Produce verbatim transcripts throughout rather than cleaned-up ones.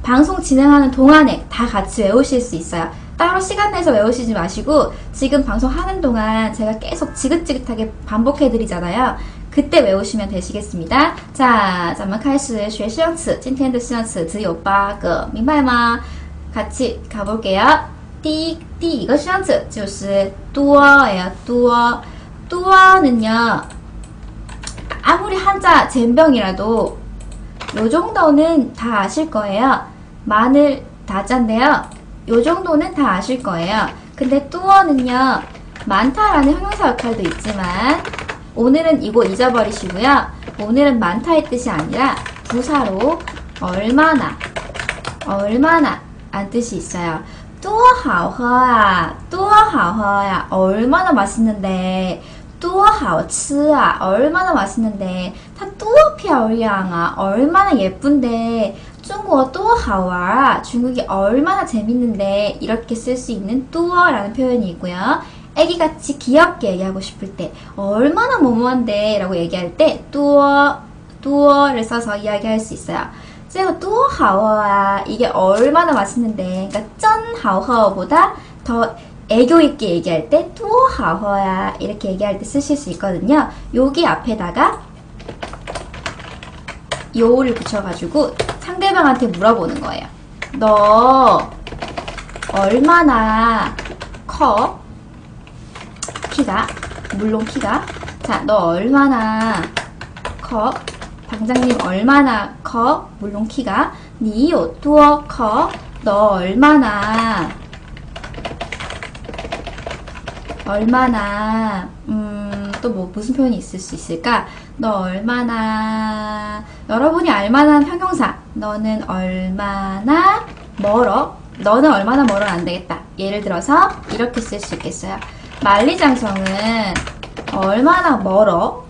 방송 진행하는 동안에 다 같이 외우실 수 있어요. 따로 시간 내서 외우시지 마시고 지금 방송하는 동안 제가 계속 지긋지긋하게 반복해드리잖아요. 그때 외우시면 되시겠습니다. 자, 咱们开始学生词今天的生成词只有八个明白吗 같이 가볼게요. 第一第一个生成词就是多예요. 多多는요 아무리 한자 젬병이라도 요 정도는 다 아실 거예요. 마늘 다짠데요. 요 정도는 다 아실 거예요. 근데 뚜어는요 많다라는 형용사 역할도 있지만 오늘은 이거 잊어버리시고요. 오늘은 많다의 뜻이 아니라 부사로 얼마나 얼마나 안 뜻이 있어요. 多好喝啊多好喝呀 얼마나 맛있는데 多好吃啊 얼마나 맛있는데 它多漂亮啊 얼마나 예쁜데 中国多好玩啊 중국이 얼마나 재밌는데 이렇게 쓸 수 있는 多라는 표현이 있고요. 애기같이 귀엽게 얘기하고 싶을 때 얼마나 뭐뭐한데 라고 얘기할 때 多多를 써서 이야기할 수 있어요. 这个多好喝啊 이게 얼마나 맛있는데 그러니까 真好喝보다 더 애교있게 얘기할 때 多好喝呀 이렇게 얘기할 때 쓰실 수 있거든요. 여기 앞에다가 요를 붙여가지고 상대방한테 물어보는 거예요. 너 얼마나 커? 키가 물론 키가 자, 너 얼마나 커? 방장님 얼마나 커? 물론 키가 你有多커? 너 얼마나 얼마나 음, 또 뭐 무슨 표현이 있을 수 있을까? 너 얼마나 여러분이 알만한 형용사 너는 얼마나 멀어? 너는 얼마나 멀어 안 되겠다. 예를 들어서 이렇게 쓸 수 있겠어요. 만리장성은 얼마나 멀어?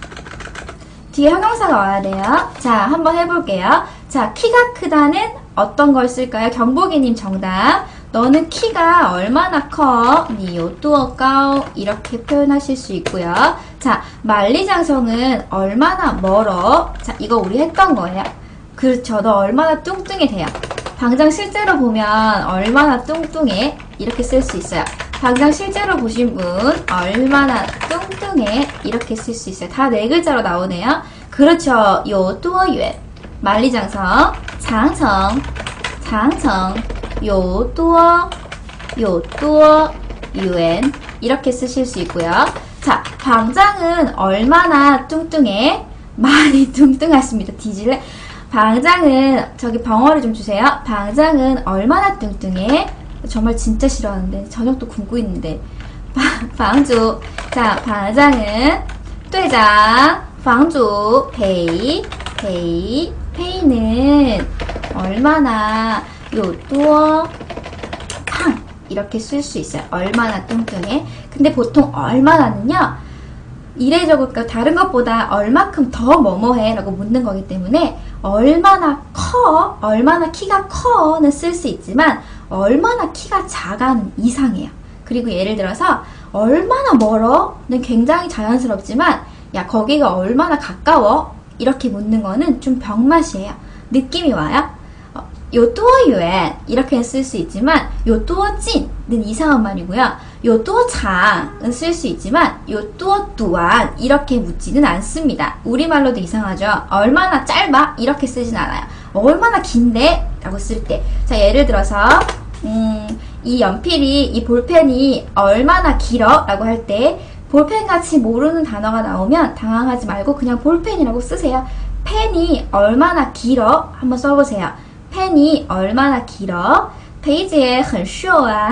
뒤에 형용사가 와야 돼요. 자, 한번 해볼게요. 자, 키가 크다는 어떤 걸 쓸까요? 경복이님 정답. 너는 키가 얼마나 커? 你有多高? 이렇게 표현하실 수 있고요. 자, 만리장성은 얼마나 멀어? 자, 이거 우리 했던 거예요. 그렇죠. 너 얼마나 뚱뚱해 돼요. 방장 실제로 보면 얼마나 뚱뚱해? 이렇게 쓸 수 있어요. 방장 실제로 보신 분 얼마나 뚱뚱해? 이렇게 쓸 수 있어요. 다 네 글자로 나오네요. 그렇죠. 有多远? 만리장성, 장청, 장청, 有多,有多远 이렇게 쓰실 수 있고요. 자, 방장은 얼마나 뚱뚱해? 많이 뚱뚱하십니다. 뒤질래? 방장은 저기 벙어리 좀 주세요. 방장은 얼마나 뚱뚱해? 정말 진짜 싫어하는데 저녁도 굶고 있는데 방주 자, 방장은 队长 방주 페이 페이 페이는 얼마나 有多胖 이렇게 쓸 수 있어요. 얼마나 뚱뚱해? 근데 보통 얼마나는요 이례적으로 그러니까 다른 것보다 얼마큼 더 뭐뭐해 라고 묻는 거기 때문에 얼마나 커, 얼마나 키가 커는 쓸 수 있지만 얼마나 키가 작아는 이상해요. 그리고 예를 들어서 얼마나 멀어?는 굉장히 자연스럽지만 야 거기가 얼마나 가까워? 이렇게 묻는 거는 좀 병맛이에요. 느낌이 와요? 어, 有多远 이렇게 쓸 수 있지만 有多近는 이상한 말이고요. 有多长은 쓸 수 있지만 有多短 이렇게 묻지는 않습니다. 우리말로도 이상하죠. 얼마나 짧아? 이렇게 쓰진 않아요. 얼마나 긴데? 라고 쓸 때. 자, 예를 들어서 음, 이 연필이, 이 볼펜이 얼마나 길어? 라고 할 때 볼펜같이 모르는 단어가 나오면 당황하지 말고 그냥 볼펜이라고 쓰세요. 펜이 얼마나 길어? 한번 써보세요. 펜이 얼마나 길어? 페이지에 很瘦啊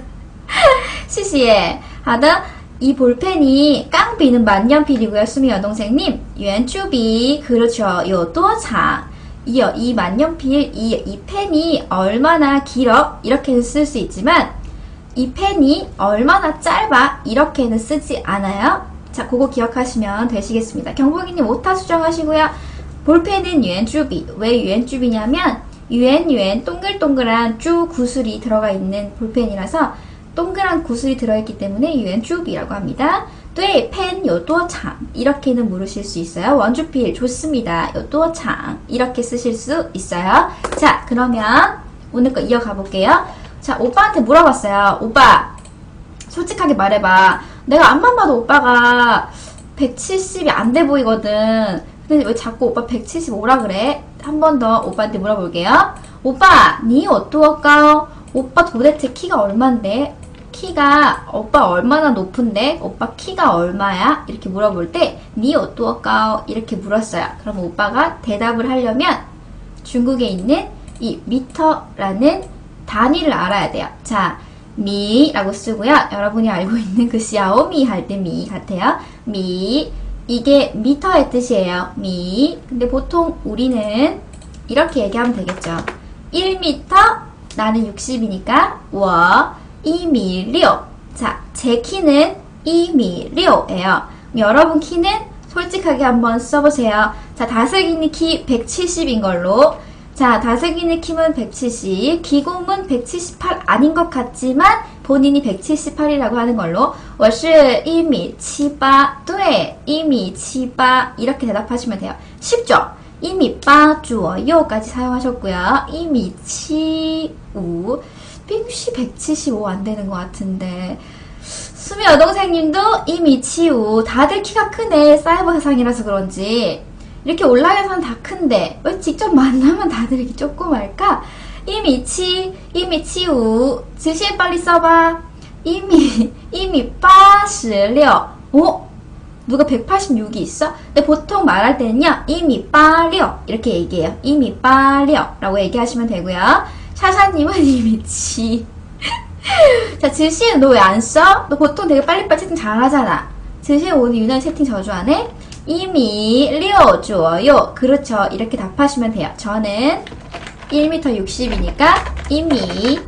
시시해. 하다 이 볼펜이 깡비는 만년필이고요. 수미 여동생님. 圆珠笔 그렇죠. 有多长 이, 이 만년필, 이, 이 펜이 얼마나 길어? 이렇게는 쓸 수 있지만 이 펜이 얼마나 짧아? 이렇게는 쓰지 않아요. 자, 그거 기억하시면 되시겠습니다. 경복이님 오타 수정하시고요. 볼펜은 圆珠笔 왜 圆珠笔냐면 圆圆 동글동글한 쭈 구슬이 들어가 있는 볼펜이라서 동그란 구슬이 들어있기 때문에 圆珠笔라고 합니다. 对, 팬有多长 이렇게는 물으실 수 있어요. 원주필 좋습니다. 有多长 이렇게 쓰실 수 있어요. 자, 그러면 오늘 거 이어가 볼게요. 자, 오빠한테 물어봤어요. 오빠, 솔직하게 말해봐. 내가 앞만 봐도 오빠가 백칠십이 안 돼 보이거든. 근데 왜 자꾸 오빠 백칠십오라 그래? 한 번 더 오빠한테 물어볼게요. 오빠, 니 어떠할까요? 오빠 도대체 키가 얼만데? 키가 오빠 얼마나 높은데? 오빠 키가 얼마야? 이렇게 물어볼 때 니 어떠할까요? 이렇게 물었어요. 그럼 오빠가 대답을 하려면 중국에 있는 이 미터라는 단위를 알아야 돼요. 자, 미라고 쓰고요. 여러분이 알고 있는 그 샤오미 할 때 미 같아요. 미, 이게 미터의 뜻이에요. 미. 근데 보통 우리는 이렇게 얘기하면 되겠죠. 일 미터, 나는 육십이니까 워, 이 미 육. 자, 제 키는 이 미 육예요. 여러분 키는 솔직하게 한번 써보세요. 자, 다슬기니 키 백칠십인 걸로. 자, 다슬기니 키는 백칠십, 기곰은 백칠십팔 아닌 것 같지만 본인이 백칠십팔이라고 하는 걸로 我是一米七八, 对, 一米七八 이렇게 대답하시면 돼요. 쉽죠? 이 미八左右까지 사용하셨고요. 이 미 칠십오, 빙시 백칠십오 안 되는 것 같은데. 수미 여동생님도 이 미 칠십오, 다들 키가 크네. 사이버 세상이라서 그런지. 이렇게 온라인에서는 다 큰데 왜 직접 만나면 다들 이렇게 조그말까? 이 미 칠, 이 미 칠십오, 지시에 빨리 써봐. 이 미, 이 미 팔십육. 어? 누가 백팔십육이 있어? 근데 보통 말할 때는요, 이 미 팔십육 이렇게 얘기해요. 이 미 팔십육 라고 얘기하시면 되고요. 샤샤님은 이 미 칠. 자, 지시에 너 왜 안 써? 너 보통 되게 빨리빨리 채팅 잘하잖아. 지시에 오늘 유난 채팅 저주하네? 이 미 육左右. 그렇죠. 이렇게 답하시면 돼요. 저는 일 미터 육십이니까 이 미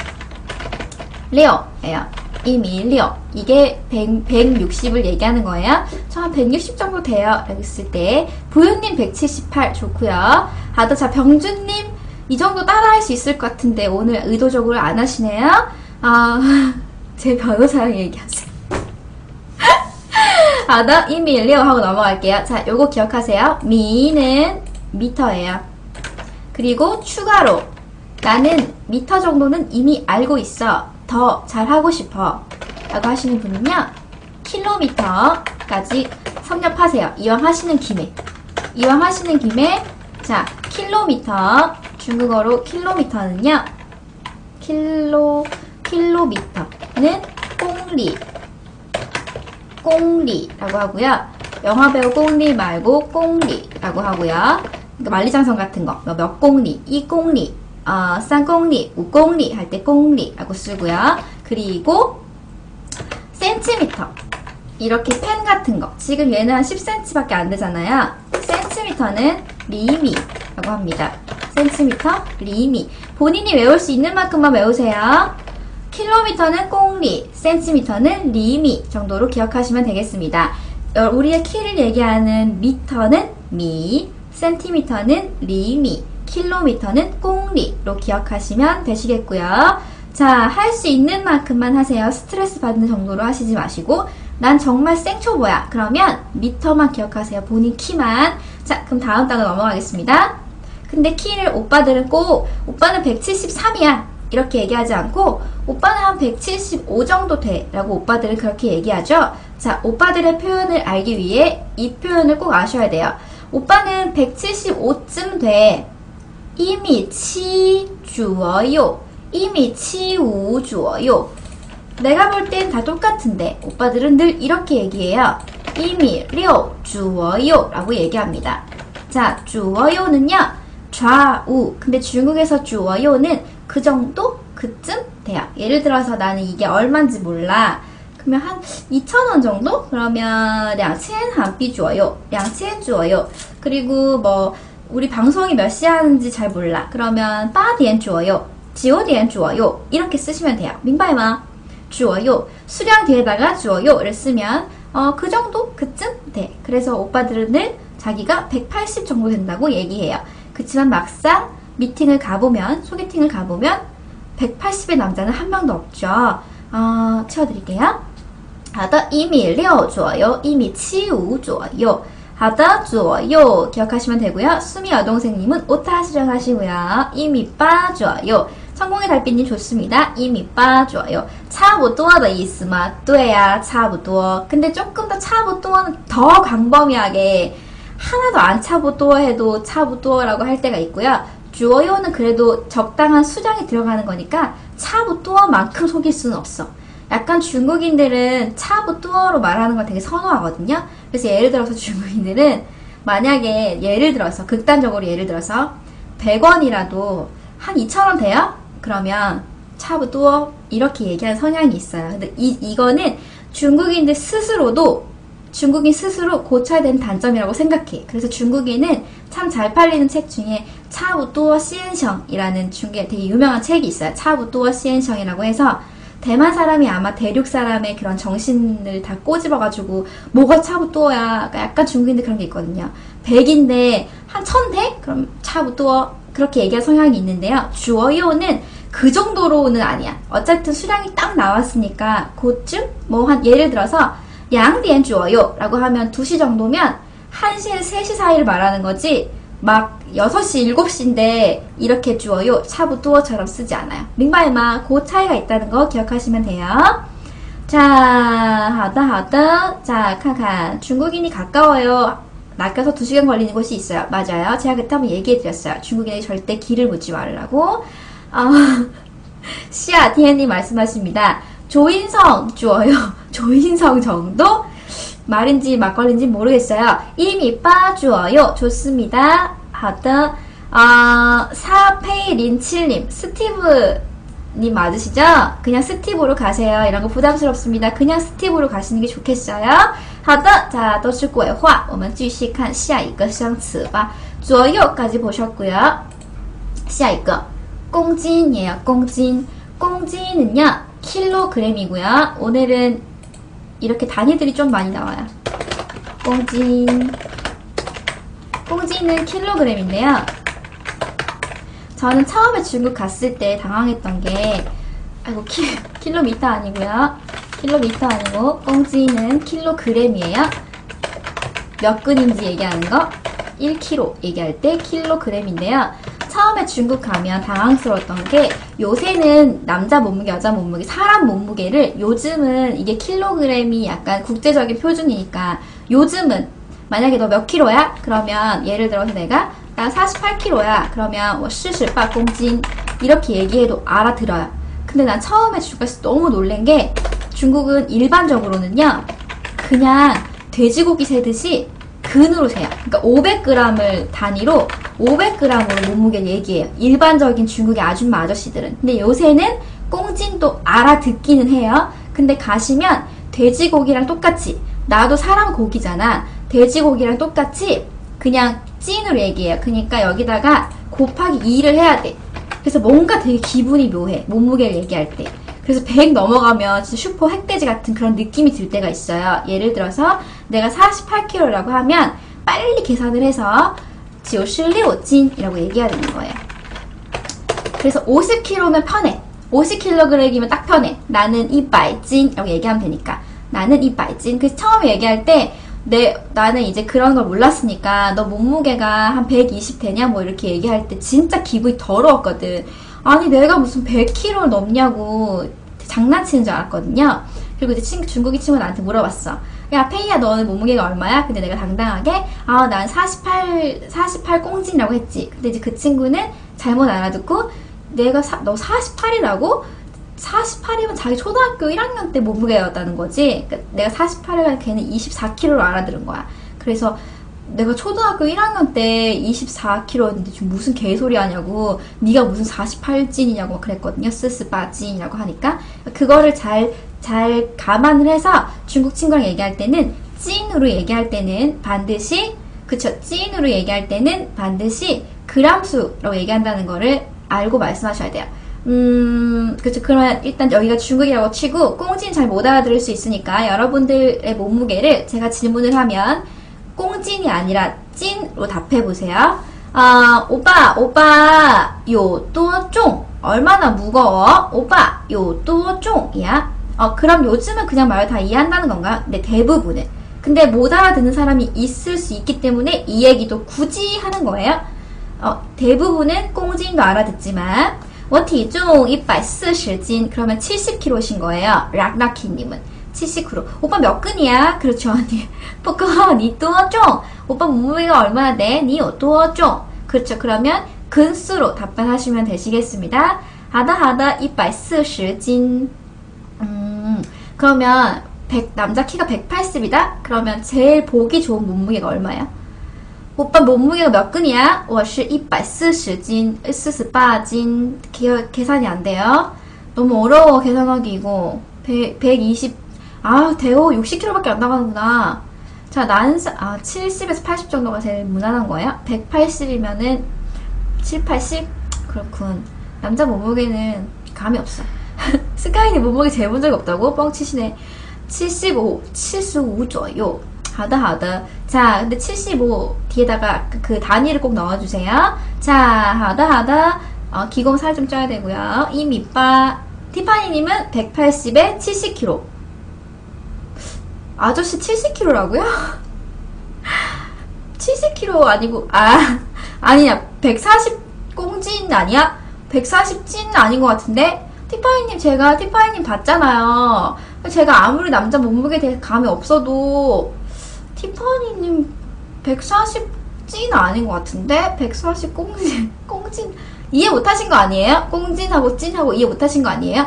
육예요. 이 미 육. 이게 백, 백육십을 얘기하는 거예요. 저 한 백육십 정도 돼요. 라고 했을 때. 부유님 백칠십팔 좋고요. 아더 자, 병준님 이 정도 따라할 수 있을 것 같은데 오늘 의도적으로 안 하시네요. 아, 제 변호사랑 얘기하세요. 아더 이 미 육 하고 넘어갈게요. 자, 요거 기억하세요. 미는 미터예요. 그리고 추가로 나는 미터 정도는 이미 알고 있어. 더 잘하고 싶어. 라고 하시는 분은요. 킬로미터까지 섭렵하세요. 이왕 하시는 김에. 이왕 하시는 김에 자, 킬로미터. 중국어로 킬로미터는요. 킬로, 킬로미터는 꽁리. 꽁리라고 하고요. 영화 배우 꽁리 말고 꽁리라고 하고요. 그러니까 만리장성 같은 거. 몇 공리, 이 공리, 어, 삼 공리, 오 공리 할 때 공리라고 쓰고요. 그리고 센티미터. 이렇게 펜 같은 거. 지금 얘는 한 십 센티미터밖에 안 되잖아요. 센티미터는 리미라고 합니다. 센티미터, 리미. 본인이 외울 수 있는 만큼만 외우세요. 킬로미터는 꽁리, 센티미터는 리미 정도로 기억하시면 되겠습니다. 우리의 키를 얘기하는 미터는 미, 센티미터는 리미, 킬로미터는 꽁리로 기억하시면 되시겠고요. 자, 할 수 있는 만큼만 하세요. 스트레스 받는 정도로 하시지 마시고 난 정말 생초보야. 그러면 미터만 기억하세요. 본인 키만. 자, 그럼 다음 단어 넘어가겠습니다. 근데 키를 오빠들은 꼭 오빠는 백칠십삼이야. 이렇게 얘기하지 않고 오빠는 한 백칠십오 정도 돼 라고 오빠들은 그렇게 얘기하죠. 자, 오빠들의 표현을 알기 위해 이 표현을 꼭 아셔야 돼요. 오빠는 백칠십오쯤 돼. 이 미 칠左右, 이 미 칠십오左右. 내가 볼 땐 다 똑같은데 오빠들은 늘 이렇게 얘기해요. 이 미 육左右라고 얘기합니다. 자, 左右는요 좌우. 근데 중국에서 左右는 그 정도? 그쯤 돼요. 예를 들어서 나는 이게 얼마인지 몰라. 그러면 한 이천 원 정도? 그러면 两千韩币左右, 两千左右. 그리고 뭐 우리 방송이 몇 시에 하는지 잘 몰라. 그러면 八点左右, 九点左右 이렇게 쓰시면 돼요. 明白吗? 左右. 수량 뒤에다가 左右를 쓰면 어, 그 정도? 그쯤 돼. 그래서 오빠들은 늘 자기가 백팔십 정도 된다고 얘기해요. 그치만 막상 미팅을 가보면, 소개팅을 가보면 백팔십의 남자는 한 명도 없죠. 어, 채워드릴게요. 好的，一米六左右，一米七五左右。好的，左右 기억하시면 되고요. 수미 여동생님은 오타 수정하시고요. 이 미八左右. 성공의 달빛님 좋습니다. 이 미八左右. 差不多的意思吗?对啊,差不多. 근데 조금 더 差不多는 더 광범위하게 하나도 안 差不多 해도 差不多라고 할 때가 있고요. 주어요는 그래도 적당한 수량이 들어가는 거니까 差不多만큼 속일 수는 없어. 약간 중국인들은 差不多로 말하는 걸 되게 선호하거든요. 그래서 예를 들어서 중국인들은 만약에 예를 들어서 극단적으로 예를 들어서 백 원이라도 한 이천 원 돼요? 그러면 差不多 이렇게 얘기하는 성향이 있어요. 근데 이, 이거는 중국인들 스스로도 중국인 스스로 고쳐야 되는 단점이라고 생각해. 그래서 중국인은 참 잘 팔리는 책 중에 差不多先生이라는 중국에 되게 유명한 책이 있어요. 差不多先生이라고 해서 대만 사람이 아마 대륙 사람의 그런 정신을 다 꼬집어가지고 뭐가 差不多야 약간 중국인들 그런 게 있거든요. 백인데 한 천 대? 그럼 差不多 그렇게 얘기할 성향이 있는데요. 주어요는 그 정도로는 아니야. 어쨌든 수량이 딱 나왔으니까 그쯤? 뭐 한 예를 들어서 양디엔 주어요 라고 하면 두 시 정도면 한 시에서 세 시 사이를 말하는 거지 막 여섯 시, 일곱 시인데 이렇게 주어요 차부두어처럼 쓰지 않아요. 민바이마 그 차이가 있다는 거 기억하시면 돼요. 자, 하다 하다. 자, 칸칸 중국인이 가까워요. 낚여서 두 시간 걸리는 곳이 있어요. 맞아요. 제가 그때 한번 얘기해드렸어요. 중국인이 절대 길을 묻지 말라고. 어, 시아 티엔님 말씀하십니다. 조인성 주어요. 조인성 정도? 말인지 막걸리인지 모르겠어요. 이미 빠주어요. 좋습니다. 하다. 아, 사페이린칠님 스티브님 맞으시죠? 그냥 스티브로 가세요. 이런 거 부담스럽습니다. 그냥 스티브로 가시는 게 좋겠어요. 하다. 자, 都是鬼话. 我们继续看下一个生词吧. 左右까지 보셨고요. 下一个 공진이에요. 공진. 공진은요. 킬로그램이고요. 오늘은 이렇게 단위들이 좀 많이 나와요. 꽁진. 꽁진은 킬로그램인데요. 저는 처음에 중국 갔을 때 당황했던 게, 아이고, 키, 킬로미터 아니고요. 킬로미터 아니고, 꽁진은 킬로그램이에요. 몇 근인지 얘기하는 거, 일 킬로그램 얘기할 때 킬로그램인데요. 처음에 중국 가면 당황스러웠던 게 요새는 남자 몸무게, 여자 몸무게, 사람 몸무게를 요즘은 이게 킬로그램이 약간 국제적인 표준이니까 요즘은 만약에 너 몇 킬로야? 그러면 예를 들어서 내가 나 사십팔 킬로야. 그러면 뭐 칠십팔公斤 이렇게 얘기해도 알아들어요. 근데 난 처음에 중국 갔을 때 너무 놀란 게 중국은 일반적으로는요. 그냥 돼지고기 세듯이 근으로 세요. 그러니까 오백 그램을 단위로 오백 그램으로 몸무게를 얘기해요. 일반적인 중국의 아줌마 아저씨들은. 근데 요새는 꽁진도 알아듣기는 해요. 근데 가시면 돼지고기랑 똑같이 나도 사람 고기잖아. 돼지고기랑 똑같이 그냥 찐으로 얘기해요. 그러니까 여기다가 곱하기 이를 해야 돼. 그래서 뭔가 되게 기분이 묘해. 몸무게를 얘기할 때. 그래서 백 넘어가면 진짜 슈퍼 흑돼지 같은 그런 느낌이 들 때가 있어요. 예를 들어서 내가 사십팔 킬로그램라고 하면 빨리 계산을 해서 구십육 斤 이라고 얘기해야 되는 거예요. 그래서 오십 킬로그램면 편해. 오십 킬로그램이면 딱 편해. 나는 이백 斤 이라고 얘기하면 되니까. 나는 이백 斤. 그래서 처음에 얘기할 때 내, 나는 이제 그런 걸 몰랐으니까 너 몸무게가 한 백이십 되냐 뭐 이렇게 얘기할 때 진짜 기분이 더러웠거든. 아니 내가 무슨 백 킬로그램를 넘냐고 장난치는 줄 알았거든요. 그리고 이제 친구, 중국인 친구가 나한테 물어봤어. 야 페이야 너는 몸무게가 얼마야? 근데 내가 당당하게 아 난 사십팔, 사십팔公斤이라고 했지. 근데 이제 그 친구는 잘못 알아듣고 내가 사, 너 사십팔이라고? 사십팔이면 자기 초등학교 일 학년 때 몸무게였다는 거지. 그러니까 내가 사십팔이라 걔는 이십사 킬로그램로 알아들은 거야. 그래서 내가 초등학교 일 학년 때 이십사 킬로그램였는데 지금 무슨 개소리 하냐고 네가 무슨 사십팔 찐이냐고 막 그랬거든요. 스스바 찐이라고 하니까 그거를 잘, 잘 감안을 해서 중국 친구랑 얘기할 때는 찐으로 얘기할 때는 반드시 그쵸 찐으로 얘기할 때는 반드시 그람수라고 얘기한다는 거를 알고 말씀하셔야 돼요. 음, 그쵸. 그러면 일단 여기가 중국이라고 치고 꽁진 잘 못 알아들을 수 있으니까 여러분들의 몸무게를 제가 질문을 하면 꽁진이 아니라 찐으로 답해보세요. 아, 오빠, 오빠, 요多重? 얼마나 무거워? 오빠, 요多重? 이야. 어, 그럼 요즘은 그냥 말을 다 이해한다는 건가요? 네, 대부분은. 근데 못 알아듣는 사람이 있을 수 있기 때문에 이 얘기도 굳이 하는 거예요. 어, 대부분은 꽁진도 알아듣지만, 我体重一百四十斤 그러면 칠십 킬로그램이신 거예요. 락나키님은 칠십 킬로그램. 오빠 몇 근이야? 그렇죠. 포커, 니 또종. 오빠 몸무게가 얼마나 돼? 니 또종. 그렇죠. 그러면 근수로 답변하시면 되시겠습니다. 하다 하다一百四十斤. 음, 그러면 백, 남자 키가 백팔십이다? 그러면 제일 보기 좋은 몸무게가 얼마야? 오빠 몸무게가 몇 근이야? 我是一百四十斤, 사십팔斤. 계산이 안 돼요. 너무 어려워, 계산하기, 이거. 백, 백이십, 아, 대호 육십 킬로그램밖에 안 나가는구나. 자, 난, 아, 칠십에서 팔십 정도가 제일 무난한 거예요? 백팔십이면은, 칠, 팔십? 그렇군. 남자 몸무게는 감이 없어. 스카이님 몸무게 재본 적이 없다고? 뻥치시네. 칠십오, 칠십오左右. 하다 하다. 자, 근데 칠십오 뒤에다가 그, 그 단위를 꼭 넣어주세요. 자, 하다 하다. 어, 기공 살 좀 쪄야 되고요. 이 밑바. 티파니님은 백팔십에 칠십 킬로그램. 아저씨 칠십 킬로그램라고요? 칠십 킬로그램 아니고, 아, 아니야. 백사십 꽁진 아니야? 백사십 찐 아닌 것 같은데? 티파이님, 제가 티파이님 봤잖아요. 제가 아무리 남자 몸무게에 대해 감이 없어도, 티파니님 백사십 찐 아닌 것 같은데? 백사십 꽁진, 꽁진. 이해 못하신 거 아니에요? 꽁진하고 찐하고 이해 못하신 거 아니에요?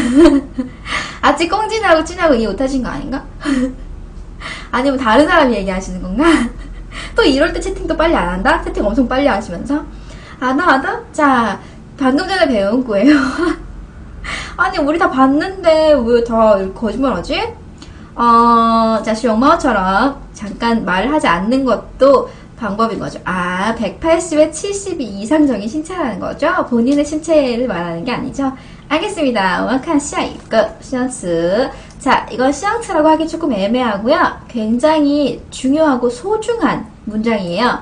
아직 꽁진하고 찐하고 이해 못하신 거 아닌가? 아니면 다른 사람이 얘기하시는 건가? 또 이럴 때 채팅 또 빨리 안 한다? 채팅 엄청 빨리 하시면서? 안 하다? 자, 방금 전에 배운 거예요. 아니, 우리 다 봤는데 왜 다 거짓말하지? 어, 자, 영마어처럼 잠깐 말을 하지 않는 것도 방법인 거죠. 아, 백팔십에 칠십이 이상적인 신체라는 거죠? 본인의 신체를 말하는 게 아니죠? 알겠습니다. 我们看下一个形容词. 자, 이건 시향词라고 하기 조금 애매하고요. 굉장히 중요하고 소중한 문장이에요.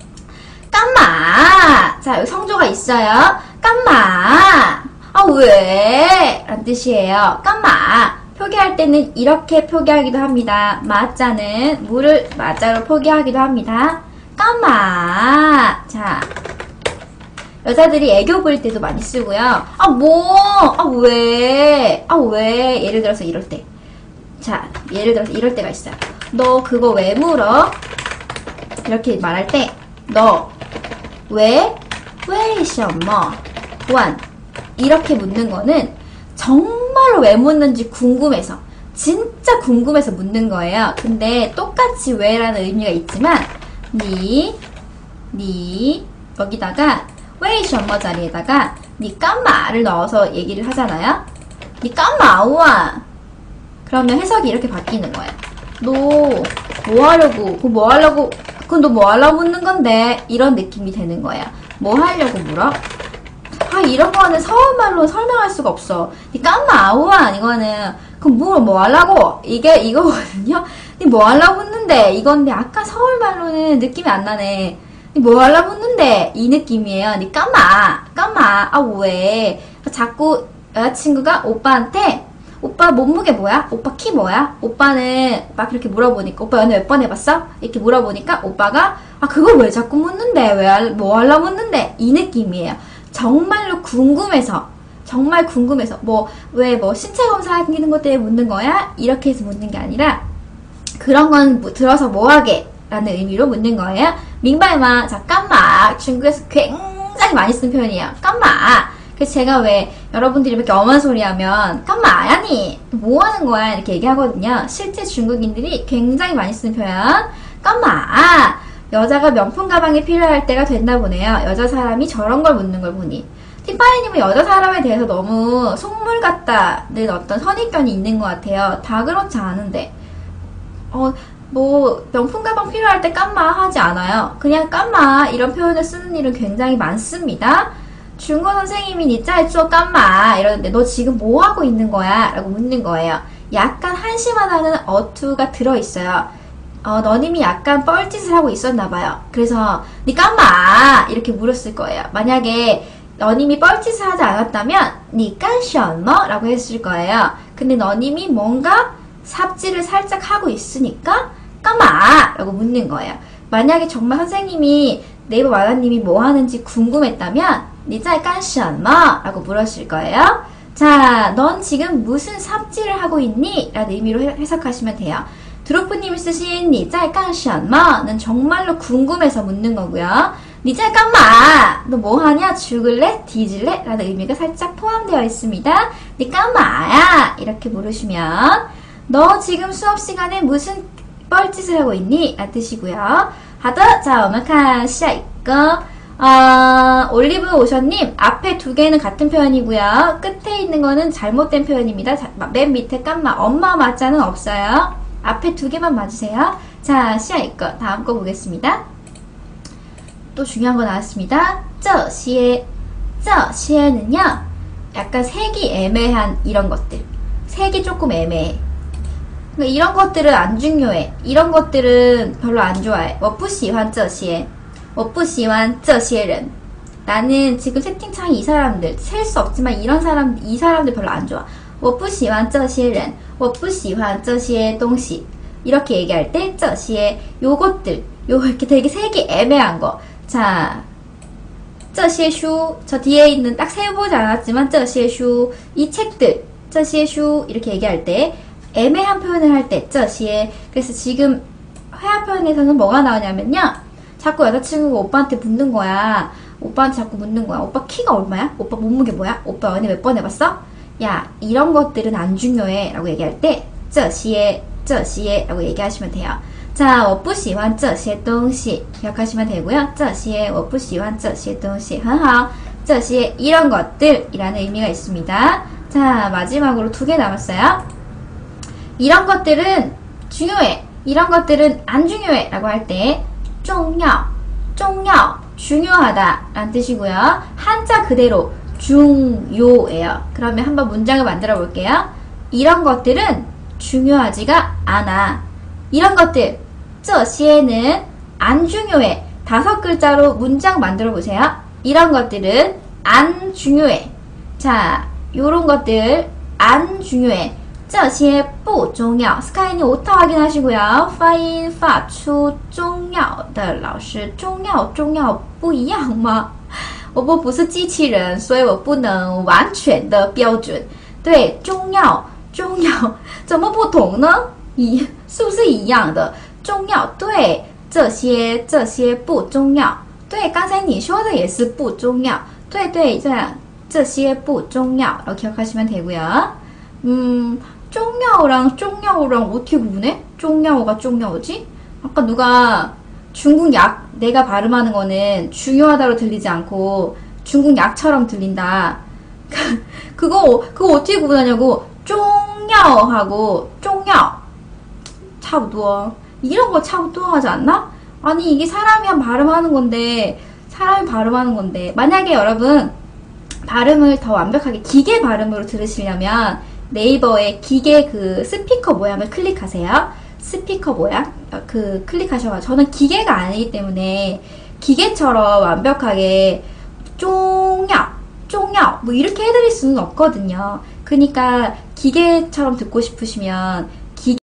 깜마! 자, 여기 성조가 있어요. 깜마! 아, 왜? 라는 뜻이에요. 깜마! 표기할 때는 이렇게 표기하기도 합니다. 마자는 물을 마자로 표기하기도 합니다. 깜마! 자, 여자들이 애교 부릴 때도 많이 쓰고요. 아, 뭐? 아, 왜? 아, 왜? 예를 들어서 이럴 때. 자, 예를 들어서 이럴 때가 있어요. 너 그거 왜 물어? 이렇게 말할 때, 너, 왜? 왜, 什么? 원. 이렇게 묻는 거는 정말로 왜 묻는지 궁금해서, 진짜 궁금해서 묻는 거예요. 근데 똑같이 왜라는 의미가 있지만, 니, 니, 여기다가, 为什么 자리에다가, 니 깜마를 넣어서 얘기를 하잖아요. 니 깜마우아. 그러면 해석이 이렇게 바뀌는 거예요. 너, 뭐 하려고, 그거 뭐 하려고, 그건 너 뭐 하려고 묻는 건데, 이런 느낌이 되는 거예요. 뭐 하려고 물어? 아, 이런 거는 서울말로 설명할 수가 없어. 니 깜마우아. 이거는, 그럼 뭐, 뭐 하려고? 이게, 이거거든요? 니 뭐 하려고 묻는데? 이건데, 아까 서울말로는 느낌이 안 나네. 니 뭐 하려고 묻는데? 이 느낌이에요. 니 깜마. 깜마. 아, 왜? 자꾸 여자친구가 오빠한테, 오빠 몸무게 뭐야? 오빠 키 뭐야? 오빠는 막 그렇게 물어보니까, 오빠 연애 몇 번 해봤어? 이렇게 물어보니까, 오빠가, 아, 그걸 왜 자꾸 묻는데? 왜, 뭐 하려고 묻는데? 이 느낌이에요. 정말로 궁금해서, 정말 궁금해서, 뭐, 왜, 뭐, 신체 검사 생기는 것 때문에 묻는 거야? 이렇게 해서 묻는 게 아니라, 그런 건 뭐, 들어서 뭐 하게? 라는 의미로 묻는 거예요. 민발마, 자, 깜마. 중국에서 굉장히 많이 쓰는 표현이에요. 깜마. 그래서 제가 왜, 여러분들이 이렇게 엄한 소리 하면, 깜마, 야니? 뭐 하는 거야? 이렇게 얘기하거든요. 실제 중국인들이 굉장히 많이 쓰는 표현. 깜마. 여자가 명품 가방이 필요할 때가 됐나 보네요. 여자 사람이 저런 걸 묻는 걸 보니. 티파이님은 여자 사람에 대해서 너무 속물 같다는 어떤 선입견이 있는 것 같아요. 다 그렇지 않은데. 어, 뭐, 명품 가방 필요할 때 깜마 하지 않아요. 그냥 깜마 이런 표현을 쓰는 일은 굉장히 많습니다. 중국어 선생님이 니 짜이 쪼 깜마 이러는데 너 지금 뭐 하고 있는 거야? 라고 묻는 거예요. 약간 한심하다는 어투가 들어있어요. 어, 너님이 약간 뻘짓을 하고 있었나봐요. 그래서 니 깜마 이렇게 물었을 거예요. 만약에 너님이 뻘짓을 하지 않았다면 니干什么라고 했을 거예요. 근데 너님이 뭔가 삽질을 살짝 하고 있으니까 까마 라고 묻는 거예요. 만약에 정말 선생님이 네이버 마다님이 뭐 하는지 궁금했다면 니在干什么라고 물었을 거예요. 자, 넌 지금 무슨 삽질을 하고 있니? 라는 의미로 해석하시면 돼요. 드로프님이 쓰신 니在干什么는 정말로 궁금해서 묻는 거고요. 니在干嘛? 너 뭐하냐? 죽을래? 뒤질래? 라는 의미가 살짝 포함되어 있습니다. 니干嘛呀? 이렇게 물으시면 너 지금 수업 시간에 무슨 뻘짓을 하고 있니? 라는 뜻이고요. 好的, 자, 我们看下一个. 어, 올리브 오션님, 앞에 두 개는 같은 표현이고요. 끝에 있는 거는 잘못된 표현입니다. 자, 맨 밑에 깜마, 엄마 맞자는 없어요. 앞에 두 개만 맞으세요. 자, 시아 이거 다음 거 보겠습니다. 또 중요한 거 나왔습니다. 这些,这些는요, 약간 색이 애매한 이런 것들. 색이 조금 애매해. 그러니까 이런 것들은 안 중요해. 이런 것들은 별로 안 좋아해. 我不喜欢这些我不喜欢这些人 나는 지금 채팅창에 이 사람들 셀 수 없지만 이런 사람 이 사람들 별로 안 좋아. 我不喜欢这些人我不喜欢这些东西 이렇게 얘기할 때 这些 요것들 요 이렇게 되게 색이 애매한 거. 자, 这些书 저 뒤에 있는 딱 세보지 않았지만 这些书 이 책들 这些书 이렇게 얘기할 때 애매한 표현을 할 때 这些 그래서 지금 회화 표현에서는 뭐가 나오냐면요. 자꾸 여자친구가 오빠한테 묻는 거야. 오빠한테 자꾸 묻는 거야. 오빠 키가 얼마야? 오빠 몸무게 뭐야? 오빠 연애 몇 번 해봤어? 야, 이런 것들은 안 중요해 라고 얘기할 때 这些,这些 라고 얘기하시면 돼요. 자, 我不喜欢这些东西 기억하시면 되고요. 这些,我不喜欢这些东西很好. 这些 이런 것들 이라는 의미가 있습니다. 자, 마지막으로 두 개 남았어요. 이런 것들은 중요해. 이런 것들은 안 중요해 라고 할 때 重要,重要 중요하다 라는 뜻이고요. 한자 그대로 중요예요. 그러면 한번 문장을 만들어 볼게요. 이런 것들은 중요하지가 않아. 이런 것들 这些는 안 중요해. 다섯 글자로 문장 만들어 보세요. 이런 것들은 안 중요해. 자, 요런 것들 안 중요해. 这些不重要 스카이님 오타 확인하시고요. 发音发出重要的老师重要重要不一样吗我不是机器人所以我不能完全的标准对重要重要怎么不同呢一是不是一样的重要对这些这些不重要对刚才你说的也是不重要对对这样这些不重要이렇게 기억하시면 되고요. 음 쫑야오랑 쫑야오랑 어떻게 구분해? 쫑야오가 쫑야오지? 아까 누가 중국 약 내가 발음하는 거는 중요하다로 들리지 않고 중국 약처럼 들린다. 그거 그거 어떻게 구분하냐고. 쫑야오하고 쫑야오 차부두어 이런 거 차부두어 하지 않나? 아니 이게 사람이 한 발음하는 건데 사람이 발음하는 건데 만약에 여러분 발음을 더 완벽하게 기계 발음으로 들으시려면 네이버에 기계 그 스피커 모양을 클릭하세요. 스피커 모양 그 클릭하셔가지고 저는 기계가 아니기 때문에 기계처럼 완벽하게 쫑야 쫑야 뭐 이렇게 해드릴 수는 없거든요. 그러니까 기계처럼 듣고 싶으시면